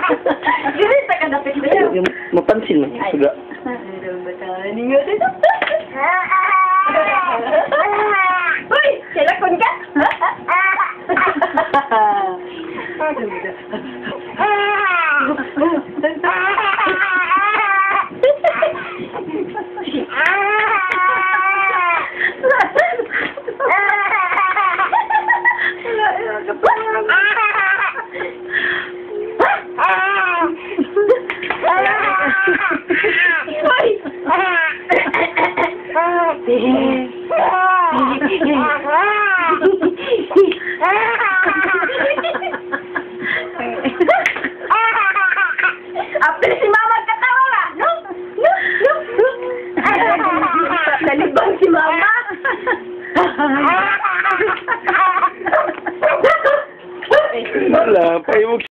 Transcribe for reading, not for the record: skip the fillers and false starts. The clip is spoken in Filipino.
Ganito ka dapit ba yun? Yung mapansin mo. Suga. Uy! Silakon ka? Apel si mama katawa ba? No? No? No? Nalibang si mama. Wala, payog